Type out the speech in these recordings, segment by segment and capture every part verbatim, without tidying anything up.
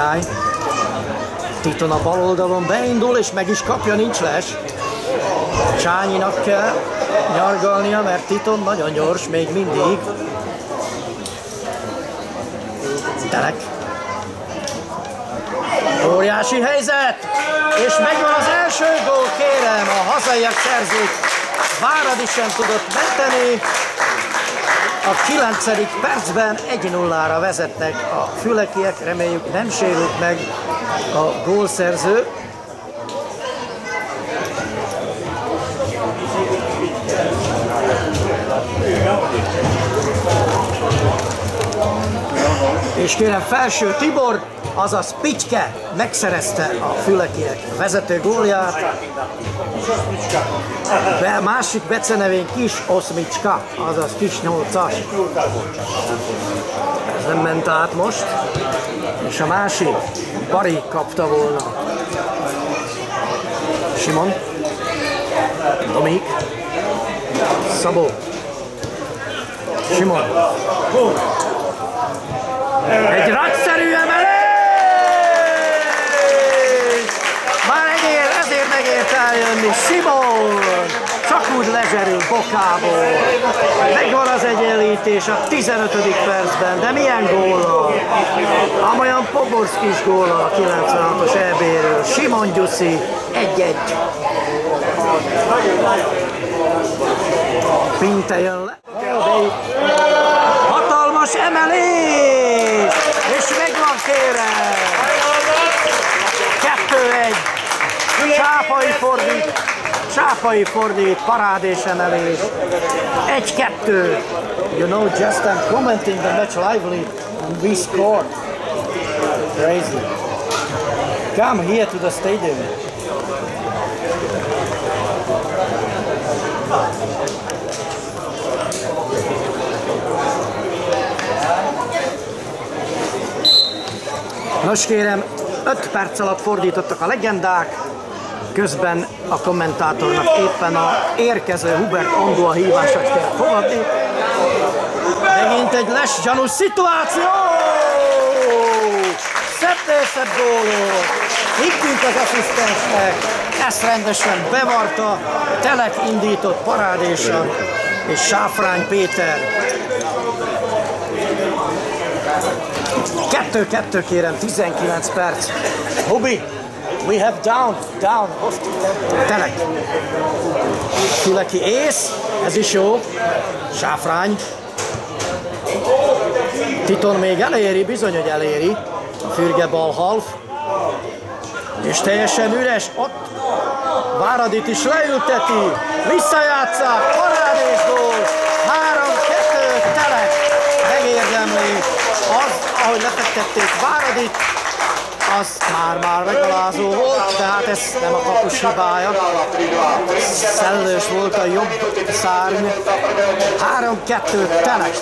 király. Titon a bal oldalon beindul, és meg is kapja, nincs les. Csányinak kell nyargalnia, mert Titon nagyon gyors, még mindig. Telek. Óriási helyzet, és megvan az első gól, kérem, a hazaiak szerzik. Váradi sem tudott menteni. A kilencedik percben egy nullára vezetnek a fülekiek, reméljük nem sérült meg a gólszerző. És kérem, Felső Tibor, azaz Pityke megszerezte a fülekiek vezető gólját. Be, másik becenevén Kis Oszmicska, azaz Kis nyolcas. Ez nem ment át most. És a másik Bari kapta volna. Simon. Domik. Szabó. Simon. Egy nagyszerű emelés! Már egér, ezért megért eljönni. Simon! Csak úgy lezserül bokából. Megvan az egyenlítés a tizenötödik percben, de milyen góllal? Amolyan Poborszkis góllal a kilencvenhatos é béről. Simon Gyuszi, egy-egy. Pinte jön le. Hatalmas emelés! És megvan, kérem! kettő egy. Csápai fordít. Csápai fordít, parádés emelés. egy kettő. You know, just I'm commenting the match lively and we scored. Crazy. Come here to the stadium. Nos kérem, öt perc alatt fordítottak a legendák, közben a kommentátornak éppen a érkező Hubert Andó hívását kell fogadni. Megint egy les gyanús szituáció! Szebbnél szebb góló! Higgünk az asszisztensnek, ezt rendesen bevarta, Telek indított parádésan, és Sáfrány Péter. kettő kettő kérem, tizenkilenc perc. Hubi, we have down, down, Telek. Füleki ész, ez is jó. Sáfrány. Titon még eléri, bizony, hogy eléri. Fürge bal half. És teljesen üres, ott Váradit is leülteti. Visszajátszák, parádés gól. három kettő Telek. Megérdemli. Az, ahogy lefektették Váradit, az már-már megalázó volt, de hát ez nem a kapus hibája. Szellős volt a jobb szárny. három kettő Telek.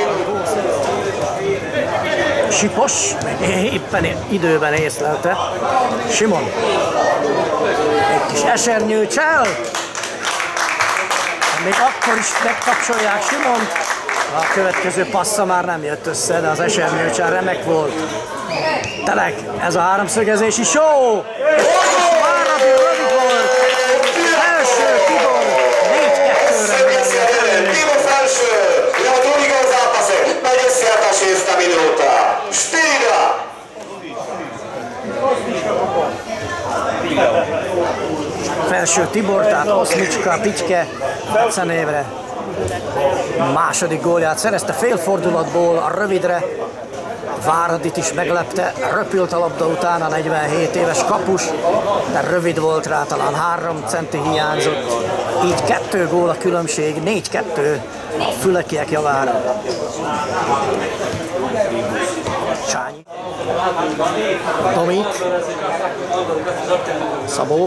Sipos, éppen időben észlelte. Simon. Egy kis esernyőcsel. Még akkor is megkapcsolják Simont. A következő passza már nem jött össze, de az esernyőcsel remek volt. Telek, ez a háromszögezés is jó! Váradi rövid volt! Felső Tibor négy kettőre. Tibor Felső, ja drugiego zápase, päťdesiata šiesta minúta. Štyra! Felső Tibor, tehát Oszmicska, Pityke, becenévre. Második gólját szerezte félfordulatból a rövidre. Váradit is meglepte, röpült a labda után a negyvenhét éves kapus, de rövid volt rá, talán három centi hiányzott. Így kettő gól a különbség, négy kettő a fülekiek javára. Csányi. Domik. Szabó.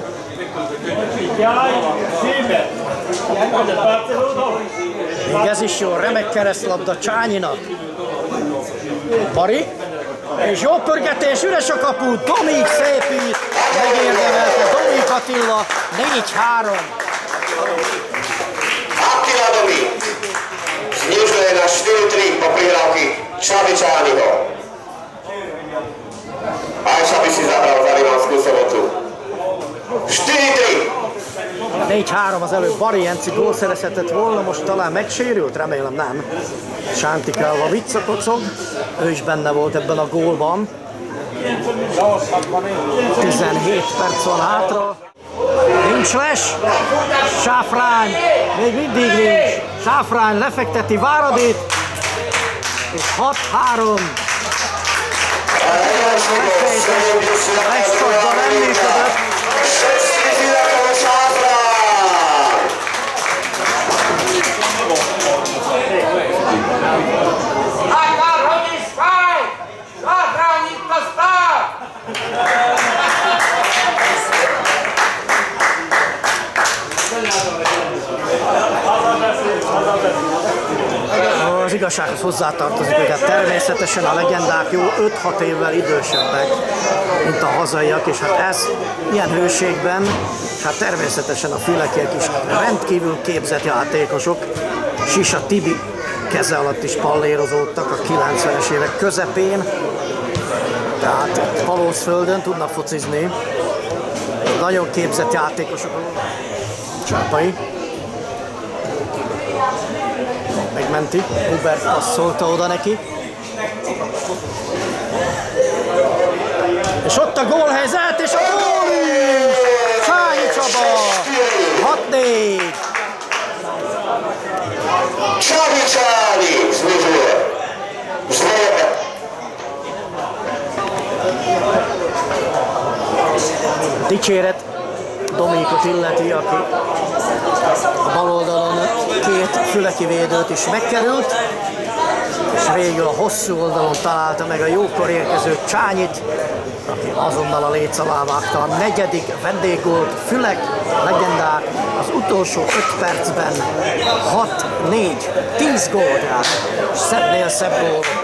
Még ez is jó, remek keresztlabda Csányinak. Bari, és jó pörgetés, üres a kapu, Domik szépít, megérdemelte Domik Attila, négy három. Attila Domik, snižuje na štyri tri po prihrávky Čavy Čányho. čtyři négy három az előbb Bari Jenci gól szerezhetett volna, most talán megsérült, remélem nem. Sántikálva viccakocog, ő is benne volt ebben a gólban. tizenhét perc van hátra. Nincs les, Sáfrány, még mindig nincs. Sáfrány lefekteti Váradit, és hat három. Legcsodban nem működött. Az igazsághoz hozzátartozik, hogy hát természetesen a legendák jó öt-hat évvel idősebbek, mint a hazaiak, és hát ez ilyen hőségben, és hát természetesen a fülekiek is rendkívül képzett játékosok. Sisa Tibi keze alatt is pallérozódtak a kilencvenes évek közepén, tehát Kalózföldön tudnak focizni. Nagyon képzett játékosok. Csápai megmenti, Hubert passzolta oda neki. És ott a gólhelyzet, és a gól is! Csányi Csaba! hat négy! Csábi Csábi! Dicséret Dominikot illeti, aki a bal oldalon két füleki védőt is megkerült, és végül a hosszú oldalon találta meg a jókor érkező Csányit, aki azonnal a léc alá vágta a negyedik vendéggólt. Fülek legendák az utolsó öt percben hat négy, tíz gól, tehát szebbnél szebb gól.